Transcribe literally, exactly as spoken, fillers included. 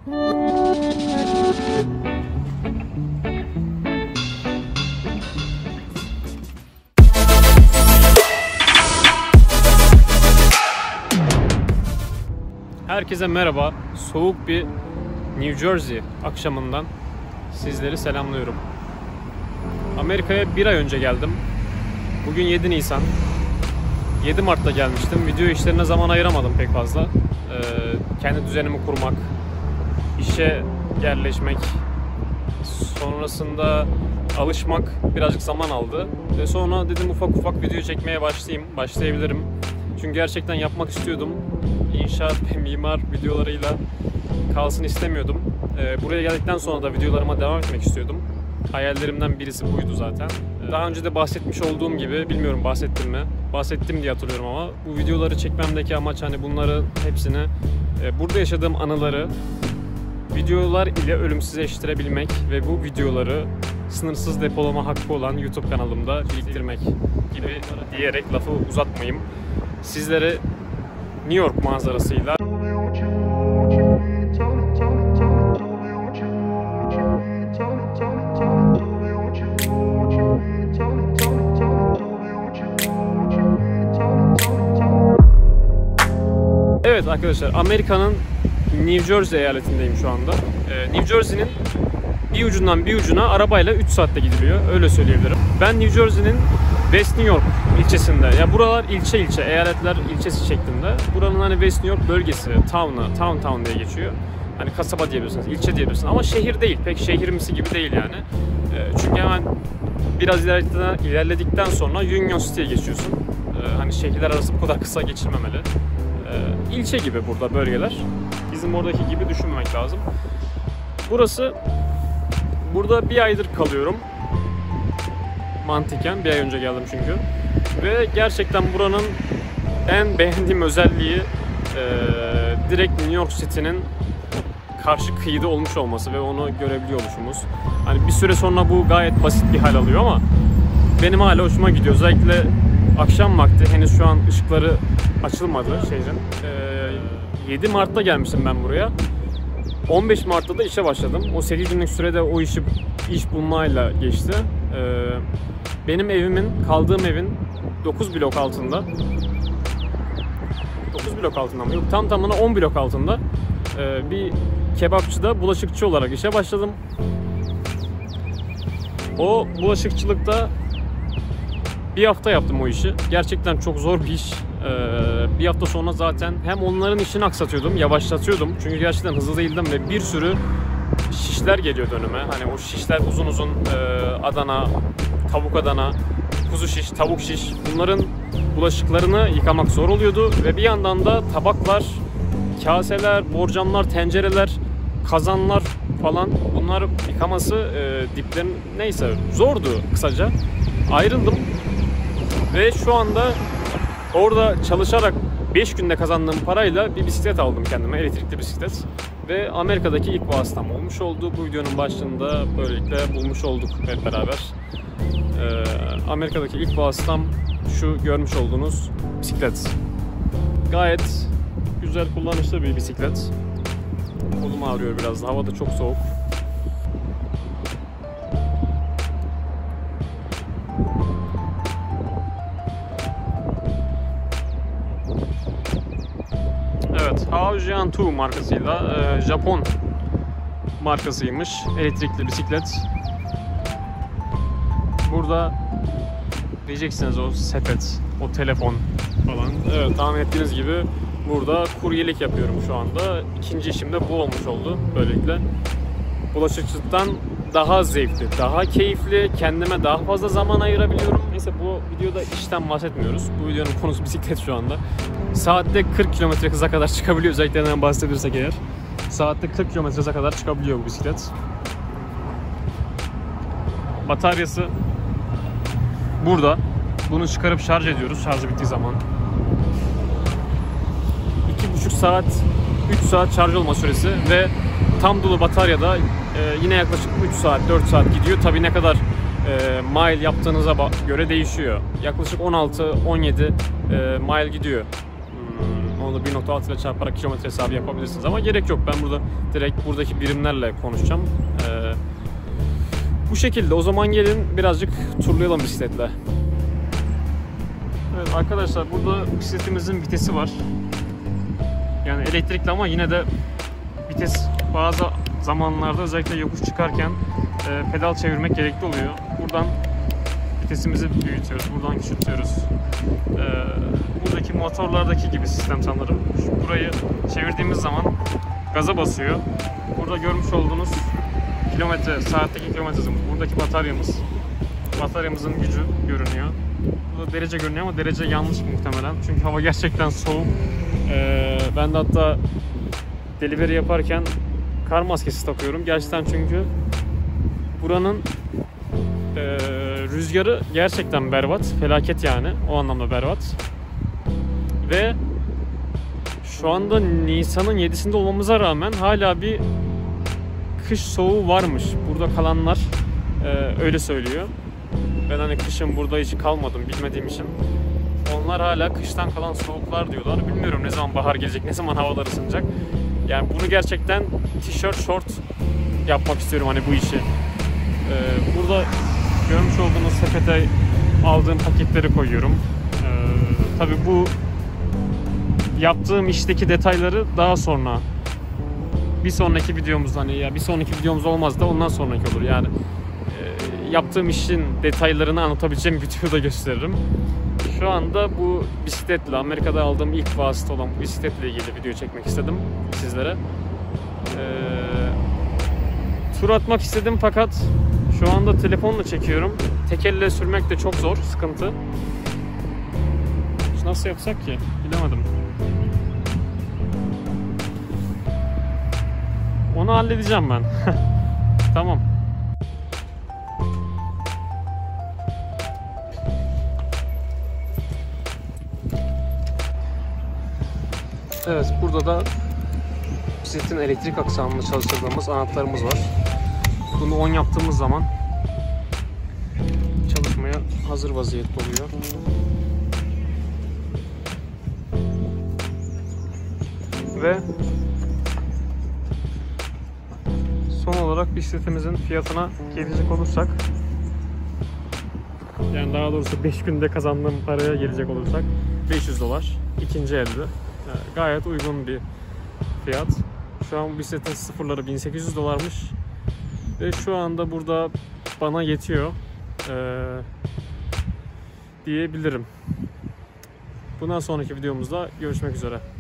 Herkese merhaba. Soğuk bir New Jersey akşamından sizleri selamlıyorum. Amerika'ya bir ay önce geldim. Bugün yedi Nisan. yedi Mart'ta gelmiştim. Video işlerine zaman ayıramadım pek fazla. Ee, kendi düzenimi kurmak, işe yerleşmek, sonrasında alışmak birazcık zaman aldı. Ve sonra dedim ufak ufak video çekmeye başlayayım, başlayabilirim. Çünkü gerçekten yapmak istiyordum. İnşaat ve mimar videolarıyla kalsın istemiyordum. Ee, buraya geldikten sonra da videolarıma devam etmek istiyordum. Hayallerimden birisi buydu zaten. Daha önce de bahsetmiş olduğum gibi, bilmiyorum bahsettim mi? Bahsettim diye hatırlıyorum ama bu videoları çekmemdeki amaç hani bunları hepsini, e, burada yaşadığım anıları videolar ile ölümsüzleştirebilmek ve bu videoları sınırsız depolama hakkı olan YouTube kanalımda biriktirmek gibi diyerek lafı uzatmayayım. Sizlere New York manzarasıyla Evet arkadaşlar, Amerika'nın New Jersey eyaletindeyim şu anda. Ee, New Jersey'nin bir ucundan bir ucuna arabayla üç saatte gidiliyor, öyle söyleyebilirim. Ben New Jersey'nin West New York ilçesinde, ya buralar ilçe ilçe, eyaletler ilçesi şeklinde. Buranın hani West New York bölgesi, town'ı, town town diye geçiyor. Hani kasaba diyebilirsiniz, ilçe diyebilirsiniz ama şehir değil, pek şehirmisi gibi değil yani. Ee, çünkü hemen biraz ilerledikten, ilerledikten sonra Union City'ye geçiyorsun. Ee, hani şehirler arası bu kadar kısa geçilmemeli. Ee, ilçe gibi burada bölgeler. Bizim oradaki gibi düşünmemek lazım. Burası, burada bir aydır kalıyorum. Mantıken bir ay önce geldim çünkü. Ve gerçekten buranın en beğendiğim özelliği e, direkt New York City'nin karşı kıyıda olmuş olması ve onu görebiliyor oluşumuz. Hani bir süre sonra bu gayet basit bir hal alıyor ama benim hala hoşuma gidiyor. Özellikle akşam vakti, henüz şu an ışıkları açılmadı şehrin. E, yedi Mart'ta gelmiştim ben buraya. on beş Mart'ta da işe başladım. O sekiz günlük sürede o işi iş bulmayla geçti. Ee, benim evimin, kaldığım evin dokuz blok altında, dokuz blok altında mı? Yok, tam tamına on blok altında ee, bir kebapçıda bulaşıkçı olarak işe başladım. O bulaşıkçılıkta bir hafta yaptım o işi. Gerçekten çok zor bir iş. Ee, bir hafta sonra zaten hem onların işini aksatıyordum, yavaşlatıyordum. Çünkü gerçekten hızlı değildim ve bir sürü şişler geliyordu önüme. Hani o şişler uzun uzun e, Adana, tavuk Adana, kuzu şiş, tavuk şiş. Bunların bulaşıklarını yıkamak zor oluyordu. Ve bir yandan da tabaklar, kaseler, borcamlar, tencereler, kazanlar falan, bunlar yıkaması e, diplerin neyse zordu kısaca. Ayrıldım ve şu anda orada çalışarak beş günde kazandığım parayla bir bisiklet aldım kendime, elektrikli bisiklet. Ve Amerika'daki ilk vasıtam olmuş oldu. Bu videonun başlığında böylelikle bulmuş olduk hep beraber. Ee, Amerika'daki ilk vasıtam şu görmüş olduğunuz bisiklet. Gayet güzel, kullanışlı bir bisiklet. Kolum ağrıyor biraz da, hava da çok soğuk. Evet, Haojian iki markasıyla, e, Japon markasıymış elektrikli bisiklet. Burada diyeceksiniz o sepet, o telefon falan. Evet, tahmin ettiğiniz gibi burada kuryelik yapıyorum şu anda. İkinci işim de bu olmuş oldu böylelikle. Bulaşıkçılıktan daha zevkli, daha keyifli, kendime daha fazla zaman ayırabiliyorum. Neyse, bu videoda işten bahsetmiyoruz. Bu videonun konusu bisiklet şu anda. Saatte kırk kilometre hıza kadar çıkabiliyor, özelliklerinden bahsedirsek eğer. Saatte kırk kilometre hıza kadar çıkabiliyor bu bisiklet. Bataryası burada. Bunu çıkarıp şarj ediyoruz şarjı bittiği zaman. iki buçuk saat, üç saat şarj olma süresi ve tam dolu bataryada e, yine yaklaşık üç saat, dört saat gidiyor. Tabii ne kadar e, mile yaptığınıza göre değişiyor. Yaklaşık on altı on yedi e, mile gidiyor. Onu bir nokta altı ile çarparak kilometre hesabı yapabilirsiniz ama gerek yok. Ben burada direkt buradaki birimlerle konuşacağım. Ee, bu şekilde. O zaman gelin birazcık turlayalım bisikletle. Evet arkadaşlar, burada bisikletimizin vitesi var. Yani elektrikli ama yine de vites bazı zamanlarda özellikle yokuş çıkarken e, pedal çevirmek gerekli oluyor. Buradan vitesimizi büyütüyoruz, buradan küçültüyoruz. E, buradaki motorlardaki gibi sistem sanırım. Şu burayı çevirdiğimiz zaman gaza basıyor. Burada görmüş olduğunuz kilometre, saatteki kilometre hızımız, buradaki bataryamız. Bataryamızın gücü görünüyor. Burada derece görünüyor ama derece yanlış muhtemelen. Çünkü hava gerçekten soğuk. Ee, ben de hatta delivery yaparken kar maskesi takıyorum. Gerçekten çünkü buranın e, rüzgarı gerçekten berbat. Felaket yani. O anlamda berbat. Ve şu anda Nisan'ın yedisinde olmamıza rağmen hala bir kış soğuğu varmış. Burada kalanlar e, öyle söylüyor. Ben hani kışın burada hiç kalmadım bilmediğim için. Onlar hala kıştan kalan soğuklar diyorlar. Bilmiyorum ne zaman bahar gelecek, ne zaman havalar ısınacak. Yani bunu gerçekten tişört, şort yapmak istiyorum hani bu işi. Ee, burada görmüş olduğunuz sepete aldığım paketleri koyuyorum. Ee, tabii bu yaptığım işteki detayları daha sonra bir sonraki videomuzda, hani ya bir sonraki videomuz olmaz da ondan sonraki olur yani. Yaptığım işin detaylarını anlatabileceğim bir videoda gösteririm. Şu anda bu bisikletle, Amerika'da aldığım ilk vasıta olan bu bisikletle ilgili video çekmek istedim sizlere. Ee, tur atmak istedim fakat şu anda telefonla çekiyorum. Tek elle sürmek de çok zor, sıkıntı. Nasıl yapsak ki? Bilemedim. Onu halledeceğim ben. Tamam. Evet, burada da bisikletin elektrik aksamını çalıştırdığımız anahtarımız var. Bunu on yaptığımız zaman çalışmaya hazır vaziyette oluyor. Ve son olarak bisikletimizin fiyatına gelecek olursak, yani daha doğrusu beş günde kazandığım paraya gelecek olursak beş yüz dolar ikinci elde. Yani gayet uygun bir fiyat. Şu an bu bisikletin sıfırları bin sekiz yüz dolarmış. Ve şu anda burada bana yetiyor ee, diyebilirim. Bundan sonraki videomuzda görüşmek üzere.